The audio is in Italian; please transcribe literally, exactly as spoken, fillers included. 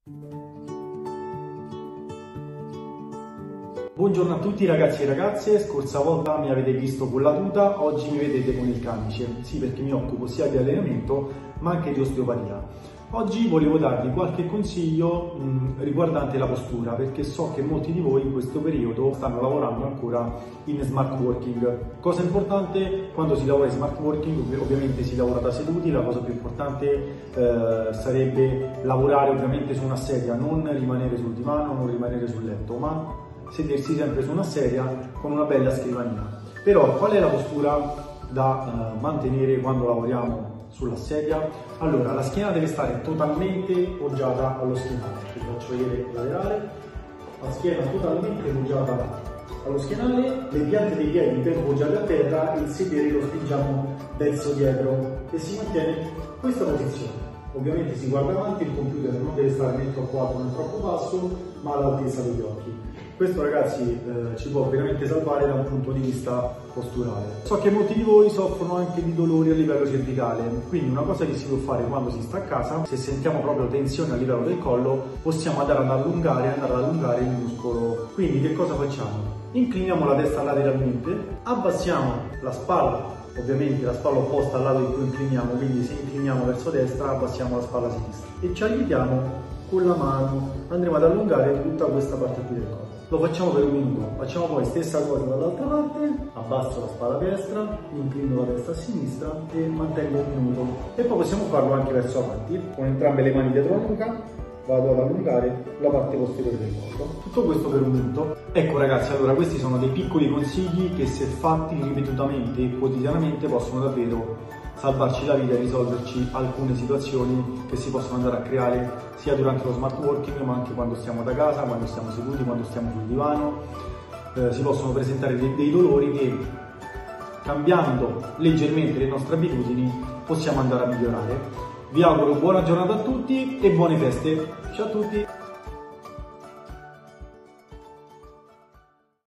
Buongiorno a tutti ragazzi e ragazze, scorsa volta mi avete visto con la tuta, oggi mi vedete con il camice, sì perché mi occupo sia di allenamento ma anche di osteopatia. Oggi volevo darvi qualche consiglio mh, riguardante la postura, perché so che molti di voi in questo periodo stanno lavorando ancora in smart working. Cosa importante quando si lavora in smart working, ovviamente si lavora da seduti, la cosa più importante eh, sarebbe lavorare ovviamente su una sedia, non rimanere sul divano, non rimanere sul letto, ma sedersi sempre su una sedia con una bella scrivania. Però qual è la postura da uh, mantenere quando lavoriamo sulla sedia? Allora, la schiena deve stare totalmente poggiata allo schienale. Vi faccio vedere il laterale, la schiena totalmente poggiata allo schienale, le piante dei piedi ben poggiate a terra e il sedere lo spingiamo verso dietro e si mantiene questa posizione. Ovviamente si guarda avanti, il computer non deve stare né troppo alto né troppo basso, ma all'altezza degli occhi. Questo ragazzi eh, ci può veramente salvare da un punto di vista posturale. So che molti di voi soffrono anche di dolori a livello cervicale, quindi una cosa che si può fare quando si sta a casa, se sentiamo proprio tensione a livello del collo, possiamo andare ad allungare, andare ad allungare il muscolo. Quindi che cosa facciamo? Incliniamo la testa lateralmente, abbassiamo la spalla, ovviamente la spalla opposta al lato in cui incliniamo, quindi se incliniamo verso destra abbassiamo la spalla sinistra e ci aiutiamo con la mano, andremo ad allungare tutta questa parte qui del corpo. Lo facciamo per un minuto, facciamo poi stessa cosa dall'altra parte, abbasso la spalla destra, inclino la testa a sinistra e mantengo un minuto. E poi possiamo farlo anche verso avanti, con entrambe le mani dietro la nuca, vado ad allungare la parte posteriore del collo. Tutto questo per un minuto. Ecco ragazzi, allora questi sono dei piccoli consigli che se fatti ripetutamente e quotidianamente possono davvero salvarci la vita e risolverci alcune situazioni che si possono andare a creare sia durante lo smart working ma anche quando stiamo da casa, quando stiamo seduti, quando stiamo sul divano. Eh, si possono presentare dei, dei dolori che cambiando leggermente le nostre abitudini possiamo andare a migliorare. Vi auguro buona giornata a tutti e buone feste. Ciao a tutti!